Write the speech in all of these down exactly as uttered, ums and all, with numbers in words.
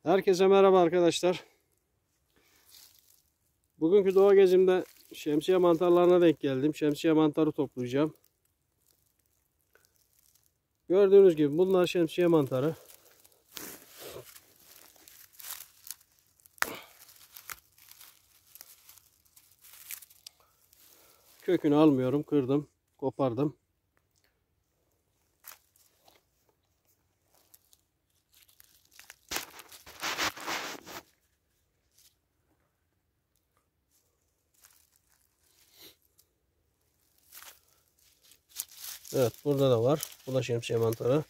Herkese merhaba arkadaşlar. Bugünkü doğa gezimde şemsiye mantarlarına denk geldim. Şemsiye mantarı toplayacağım. Gördüğünüz gibi bunlar şemsiye mantarı. Kökünü almıyorum, kırdım, kopardım. Evet, burada da var. Bu da şemsiye mantarı.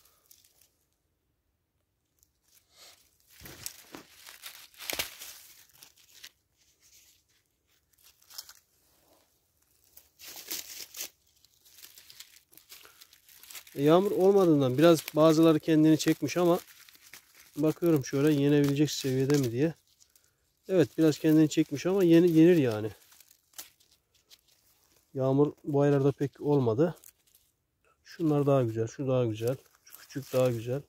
Yağmur olmadığından biraz bazıları kendini çekmiş ama bakıyorum şöyle yenebilecek seviyede mi diye. Evet, biraz kendini çekmiş ama yeni yenir yani. Yağmur bu aylarda pek olmadı. Şunlar daha güzel, şu daha güzel, şu küçük daha güzel.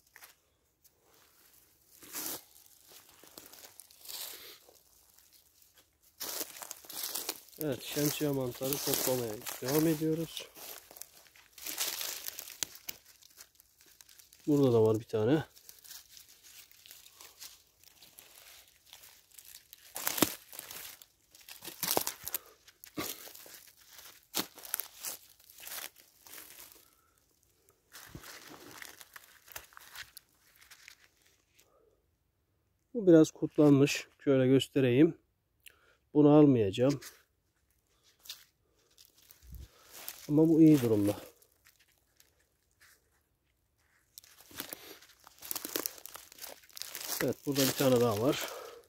Evet, şemsiye mantarı toplamaya devam ediyoruz. Burada da var bir tane. Bu biraz kurtlanmış. Şöyle göstereyim. Bunu almayacağım. Ama bu iyi durumda. Evet, burada bir tane daha var.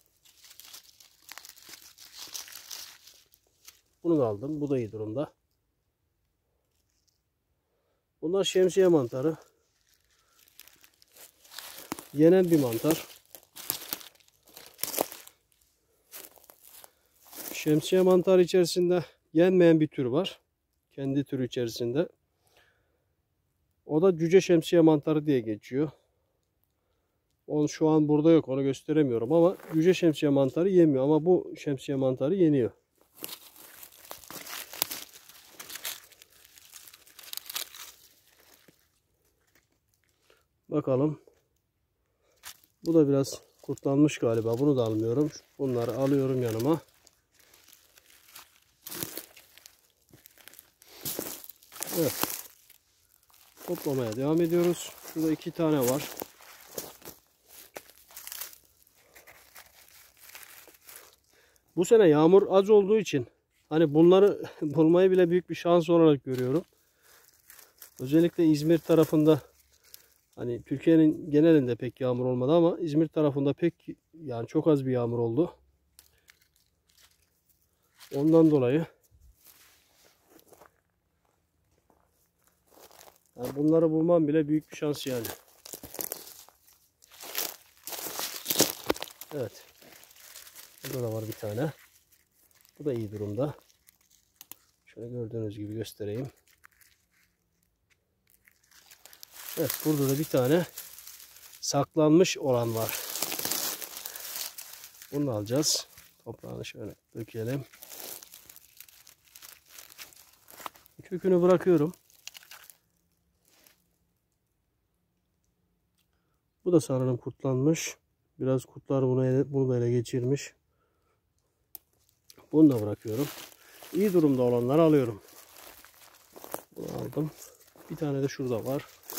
Bunu da aldım. Bu da iyi durumda. Bunlar şemsiye mantarı. Yenen bir mantar. Şemsiye mantarı içerisinde yenmeyen bir tür var. Kendi türü içerisinde. O da cüce şemsiye mantarı diye geçiyor. Onu şu an burada yok. Onu gösteremiyorum ama cüce şemsiye mantarı yemiyor. Ama bu şemsiye mantarı yeniyor. Bakalım. Bu da biraz kurtlanmış galiba. Bunu da almıyorum. Bunları alıyorum yanıma. Evet. Toplamaya devam ediyoruz. Şurada iki tane var. Bu sene yağmur az olduğu için hani bunları bulmayı bile büyük bir şans olarak görüyorum. Özellikle İzmir tarafında, hani Türkiye'nin genelinde pek yağmur olmadı ama İzmir tarafında pek, yani çok az bir yağmur oldu. Ondan dolayı yani bunları bulmam bile büyük bir şans yani. Evet. Burada da var bir tane. Bu da iyi durumda. Şöyle gördüğünüz gibi göstereyim. Evet, burada da bir tane saklanmış olan var. Bunu alacağız. Toprağını şöyle dökelim. Kökünü bırakıyorum. Bu da sanırım kurtlanmış. Biraz kurtlar bunu, ele, bunu da ele geçirmiş. Bunu da bırakıyorum. İyi durumda olanları alıyorum. Bunu aldım. Bir tane de şurada var.